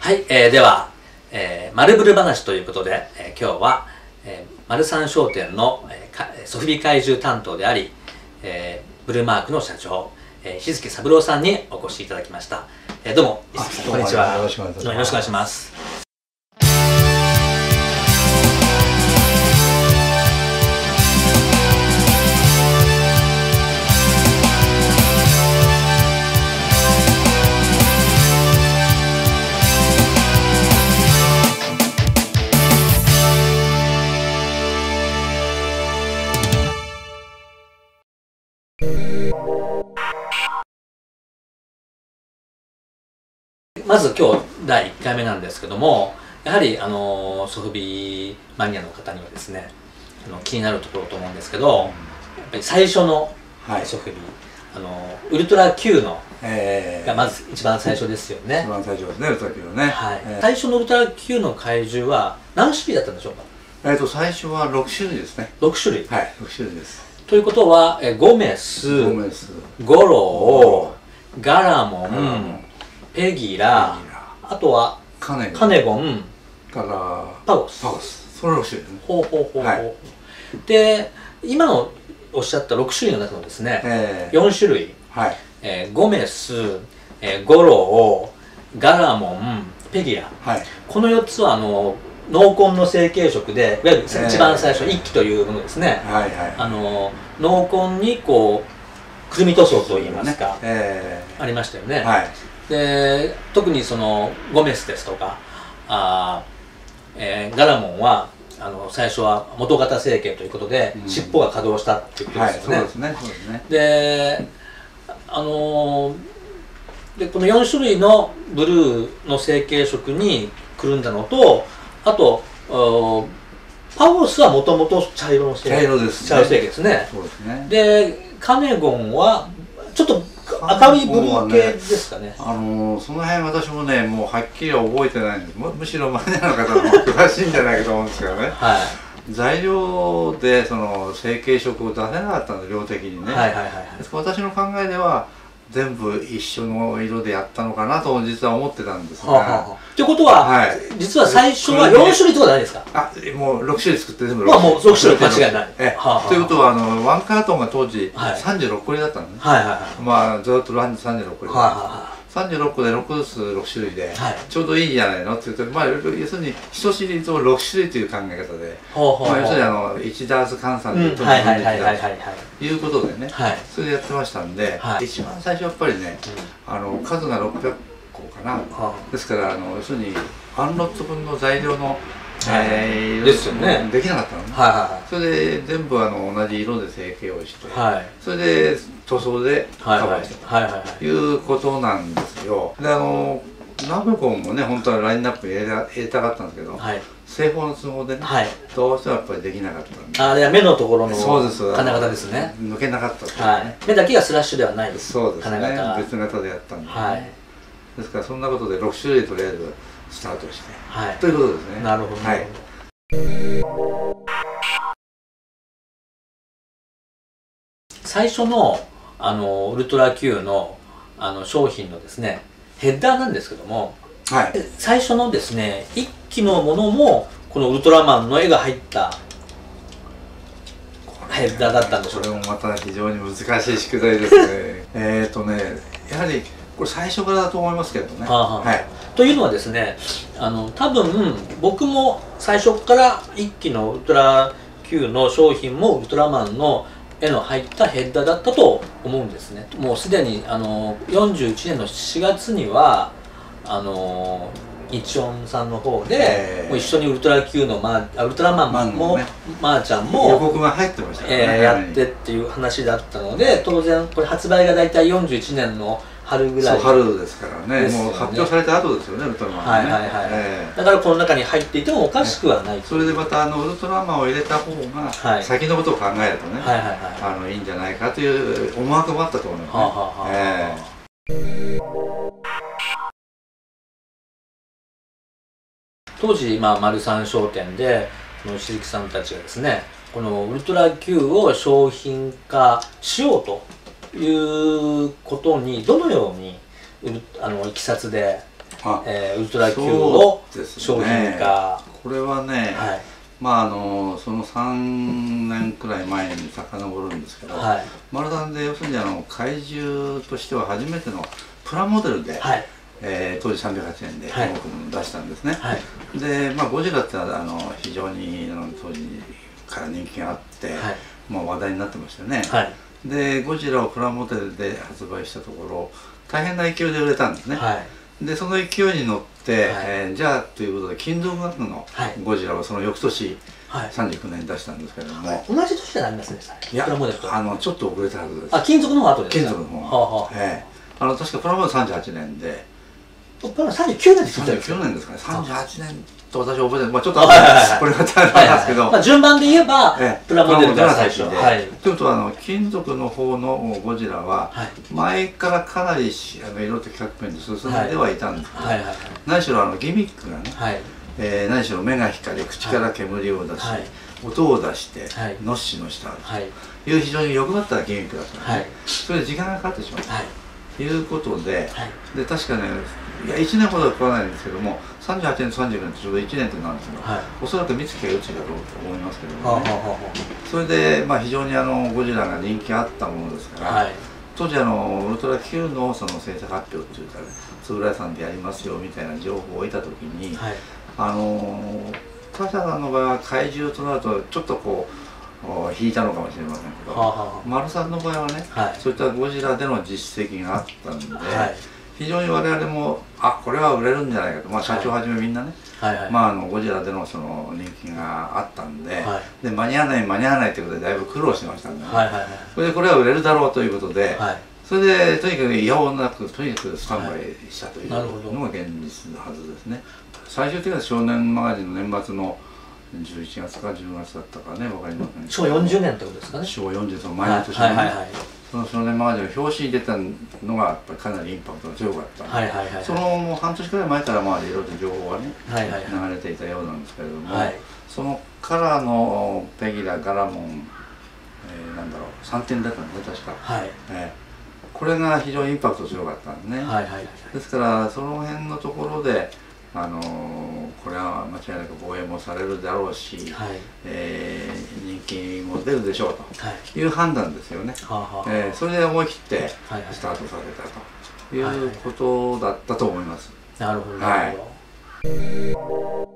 はい、では、丸ブル話ということで、今日は、丸三商店の、ソフビ怪獣担当であり、ブルーマークの社長、日月三郎さんにお越しいただきました。どうも、こんにちは。 よろしくお願いします。 よろしくお願いします。まず今日第1回目なんですけども、やはりソフビマニアの方にはですね、気になるところと思うんですけど、やっぱり最初のソフビ、ウルトラ Q のがまず一番最初ですよね。 一番最初ですね、ウルトラ Q のね。 最初のウルトラ Q の怪獣は何種類だったんでしょうか。 最初は6種類ですね。 6種類。 はい、6種類です。 ということは、ゴメス、ゴロー、ガラモン、ペギラ、あとはカネゴンからパゴス。 それ6種類ですね。 ほうほうほうほう。で、今のおっしゃった6種類の中のですね、4種類、ゴメス、ゴロー、ガラモン、ペギラ、この4つは濃紺の成型色で、いわゆる一番最初1期というものですね。濃紺にこうくるみ塗装といいますか、ありましたよね。で、特にそのゴメスですとかガラモンは最初は元型成形ということで、尻尾が稼働したっていうことですよね。で、この4種類のブルーの成型色にくるんだのと、あとパゴスはもともと茶色の成形ですね。で、カネゴンはちょっと明るいブルー系ですかね。 その辺私もね、もうはっきり覚えてないんです。むしろマニアの方の方が詳しいんじゃないかと思うんですけどね。材料でその成型色を出せなかったんです、量的にね。私の考えでは全部一緒の色でやったのかなと実は思ってたんですが。 ということは、実は最初は4種類とかじゃないですか。 もう6種類作って全部もう6種類間違いない。 ということはワンカートンが当時36個入りだったのね。まあずっと36個入り36個で6種類でちょうどいいんじゃないのって言うと、まあ要するに1シリーズを6種類という考え方で、要するに1ダース換算でということでね、それでやってましたんで、一番最初やっぱりね、数が600個かな。ですから要するにワンロット分の材料のですよね、 できなかったのね。それで全部同じ色で成形をして、それで塗装でカバーしたということなんですよ。でナブコンもね、本当はラインナップに入れたかったんですけど、製法の都合でね、どうしてもやっぱりできなかったんで。 目のところの金型ですね。 抜けなかったっていうね。 目だけがスラッシュではないです。 そうですね、別型でやったんで。ですからそんなことで6種類とりあえずスタートして、ということですね。 なるほど。最初のウルトラ Q の商品のですね、ヘッダーなんですけども、最初のですね1期のものもこのウルトラマンの絵が入ったヘッダーだったんでしょうか。 これもまた非常に難しい宿題ですね。やはりこれ最初からだと思いますけどね。 というのはですね、多分僕も最初から1期のウルトラ Q の商品もウルトラマンの絵の入ったヘッダーだったと思うんですね。もうすでに41年の4月には日音さんの方でもう一緒にウルトラ Q のウルトラマンもまーちゃんも予告が入ってましたね、 やってっていう話だったので、当然これ発売が大体41年の春ぐらい。 春ですからね。もう発表された後ですよね、ウルトラマンね。 だからこの中に入っていてもおかしくはない。 それでまたウルトラマンを入れた方が先のことを考えるとね、いいんじゃないかという思惑もあったと思いますね。 当時丸三商店で鈴木さんたちがですね、このウルトラ Q を商品化しようということにどのようにいきさつでウルトラ Q を商品化、 これはね、まあその3年くらい前に遡るんですけど、マルサンで要するに怪獣としては初めてのプラモデルで、当時308円で中国も出したんですね。で、ゴジラってのは非常に当時から人気があって、話題になってましたよね。でゴジラをプラモデルで発売したところ大変な勢いで売れたんですね。でその勢いに乗って、じゃあということで金属学のゴジラをその翌年39年に出したんですけれども、 同じ年じゃなりますね。 いやちょっと遅れたはずです。 金属の方が後ですか。 金属の方が確かプラモデル38年で、 プラモデル39年ですか。 39年ですかね。38年と私は覚えてない。ちょっとこれが大変なんですけど、 順番で言えばプラモデルが最初で、 ということは金属の方のゴジラは前からかなり色的革命に進んではいたんですけど、何しろギミックがね、何しろ目が光り口から煙を出し音を出してのっしのしたという非常に欲張ったギミックだったので、それで時間がかかってしまうということで、確かね、いや1年ほどはかからないんですけども、38年と39年ってちょうど1年ってなんですけど、おそらく三月が打ちだろうと思いますけどもね。それで非常にゴジラが人気あったものですから、当時ウルトラ Q のその制作発表っていうか、円谷さんでやりますよみたいな情報を得た時に、他社さんの場合は怪獣となるとちょっとこう引いたのかもしれませんけど、丸さんの場合はね、そういったゴジラでの実績があったんで、非常に我々もこれは売れるんじゃないかと、社長はじめみんなね、ゴジラでのその人気があったんで、間に合わないということでだいぶ苦労してましたんで、それでこれは売れるだろうということで、それでとにかくいやおうなくとにかくスタンバイしたというのが現実のはずですね。最終的には少年マガジンの年末の11月か10月だったかね、分かりません。 昭和40年ってことですかね。 昭和40、その前の年のね、その少年マガジンの表紙に出たのがやっぱりかなりインパクトが強かったんで、そのもう半年くらい前からいろいろと情報がね流れていたようなんですけれども、そのカラーのペギラ、ガラモン、なんだろう、3点だったんですね、確か。これが非常にインパクト強かったんですね。ですからその辺のところでこれは間違いなく防衛もされるだろうし、人気も出るでしょうという判断ですよね。それで思い切ってスタートさせたということだったと思います。 なるほど、なるほど。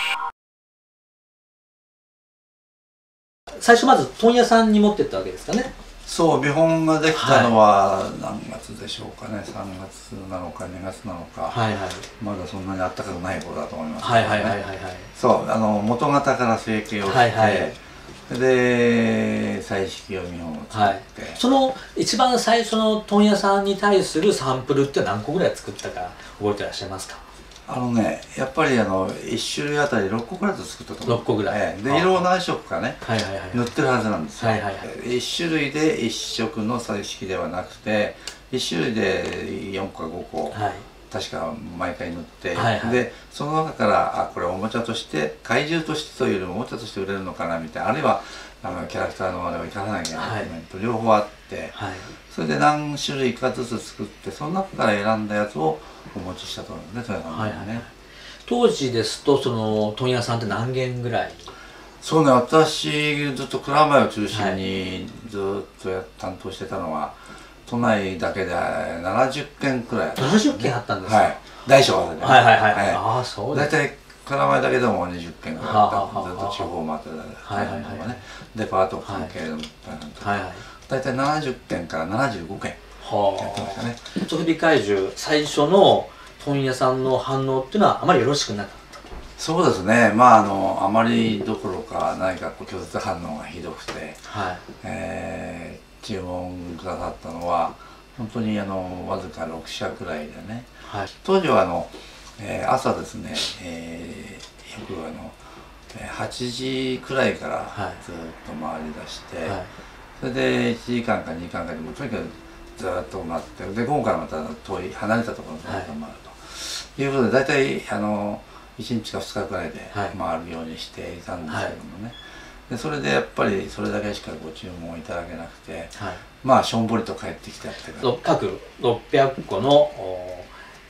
最初まず問屋さんに持ってったわけですかね。 そう、見本ができたのは何月でしょうかね。3月なのか2月なのか、まだそんなに暖かくない頃だと思いますね。そう、元型から成形をしてで彩色を見本を作って、 その一番最初の問屋さんに対するサンプルって何個ぐらい作ったか覚えてらっしゃいますか？ やっぱり1種類あたり6個ぐらいと作ったと思う。 6個ぐらいで色を何色かね塗ってるはずなんですよ。1種類で1色の彩色ではなくて1種類で4個か5個確か毎回塗って、でその中からこれおもちゃとして怪獣としてというよりもおもちゃとして売れるのかなみたいな、あるいはキャラクターのあれを生かさなきゃいけないと両方あって、それで何種類かずつ作ってその中から選んだやつをお持ちしたと思うんですね、 当時ですとその問屋さんって何軒ぐらい？ そうね、私ずっと蔵前を中心にずっと担当してたのは都内だけで70軒くらいあった。 70軒あったんですか？ 大小合わせて。 ああ、そうです。 大体蔵前だけでも20軒くらいあった。ずっと地方回ってたデパート関係の大体70軒から75軒やってましたね。 ソフビ怪獣最初の問屋さんの反応っていうのはあまりよろしくなかった？ そうですね、あまりどころか何か拒絶反応がひどくて、注文くださったのは本当にわずか6社くらいでね、当時は朝ですね、よく8時くらいからずっと回り出して、それで1時間か2時間かでもとにかくずっと待って、で午後からまた遠い離れたところに回るということで大体1日か2日くらいで回るようにしていたんですけどもね。でそれでやっぱりそれだけしかご注文いただけなくて、しょんぼりと帰ってきたっていう各600個の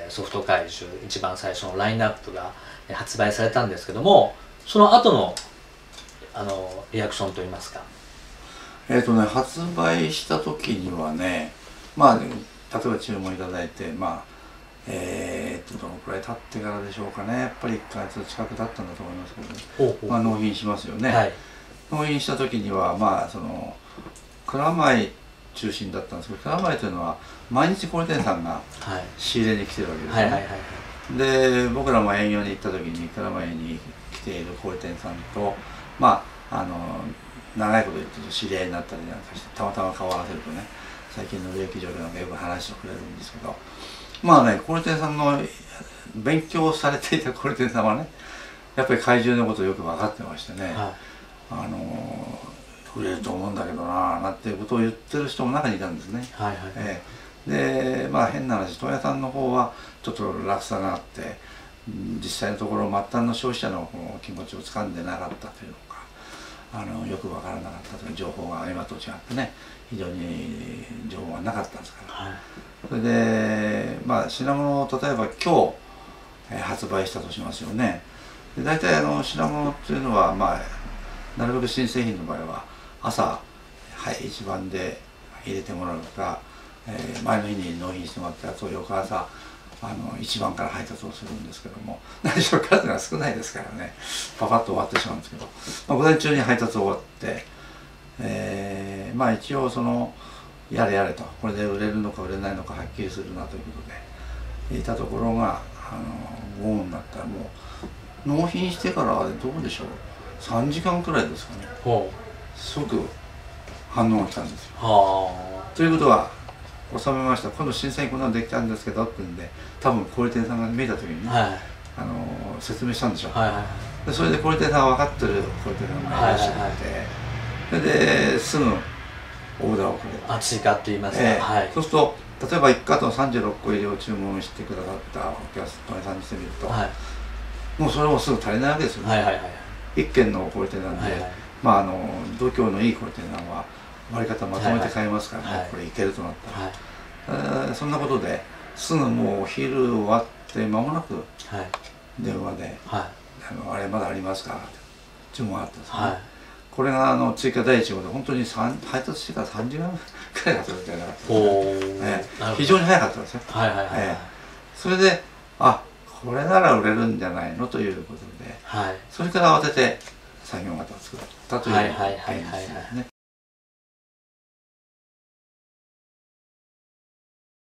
ソフト怪獣一番最初のラインナップが発売されたんですけども、その後のリアクションといいますか。 発売した時にはね、まあ例えば注文いただいて、まあどのくらい経ってからでしょうかね。やっぱり1ヶ月近く経ったんだと思いますけど、まあ、納品しますよね。はい、納品した時にはまあその蔵前中心だったんですけど、蔵前というのは毎日小売店さんが仕入れに来てるわけですね。で僕らも営業に行った時に蔵前に来ている小売店さんとまあ長いこと言ってると知り合いになったりなんかしてたまたま顔を合わせるとね、最近の利益状況なんかよく話してくれるんですけど、まあね、小売店さんの勉強されていた小売店さんはね、やっぱり怪獣のことをよく分かってましてね、はい、売れると思うんだけどななんていうことを言ってる人も中にいたんですね。でまあ変な話、問屋さんの方はちょっと落差があって、実際のところ末端の消費者の気持ちをつかんでなかったというのか、よく分からなかったという情報が今と違ってね、非常に情報がなかったんですから、はい、それでまあ品物を例えば今日、発売したとしますよね。で大体品物っていうのはまあなるべく新製品の場合は朝、はい、一番で入れてもらうとか、前の日に納品してもらったやつを翌朝一番から配達をするんですけども、何しろ数が少ないですからね、パパッと終わってしまうんですけど、まあ、午前中に配達終わって、まあ一応そのやれやれと、これで売れるのか売れないのかはっきりするなということでいたところが豪雨になったら、もう納品してからどうでしょう、3時間くらいですかね、即反応が来たんですよ。ということは収めました、今度新鮮にこんなのできたんですけどって言うんで、多分小売店さんが見えた時にね、はい、説明したんでしょう。でそれで小売店さんが分かってる小売店さんがいらっしゃって、それですぐオーダーをくれる。 追加って言いますか、はい、 そうすると例えば1カートン36個入りを注文してくださったお客さんにしてみると、はい、もうそれもすぐ足りないわけですよね。一軒の小売店なんで、まあ度胸のいい小売店さんは割り方まとめて買いますからね、これいけるとなったら、そんなことですぐもうお昼終わって間もなく電話で「あれまだありますか?」って注文があったんですね。これが追加第1号で本当に配達してから3時間くらいだったみたいなかったですね。非常に早かったんですよ。それでこれなら売れるんじゃないのということで、それから慌てて作業型を作ったという感じですね。